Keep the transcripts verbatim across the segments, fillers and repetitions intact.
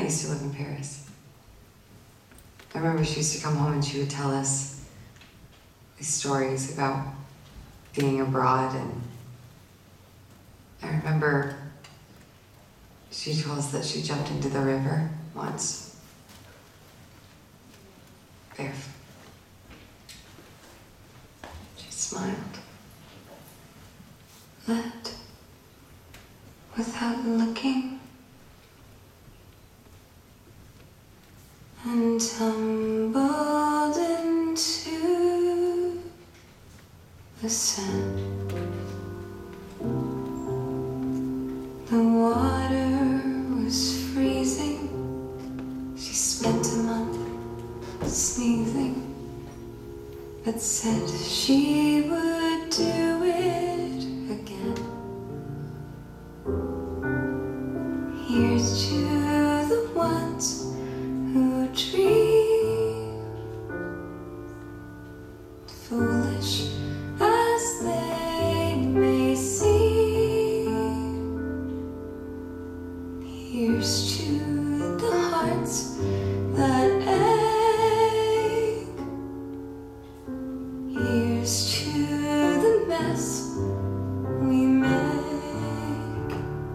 used to live in Paris. I remember she used to come home and she would tell us these stories about being abroad, and I remember she told us that she jumped into the river once, barefoot. She smiled. Let, without looking, and tumbled into the sand. The water was freezing. She spent a month sneezing, but said she would do it again. Here's to the ones who dream, foolish as they may seem. Here's to the hearts that ache. Here's to the mess we make.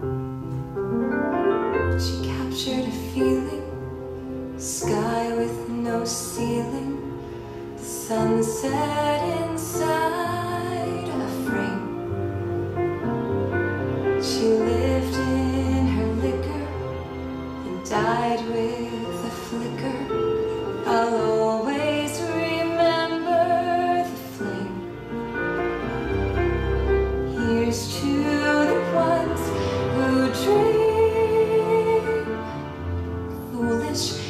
She captured a feeling, sky with no ceiling, the sunset inside a frame. She lived in her liquor and died with a flicker. I'll always remember the flame. Here's to the ones who dream, foolish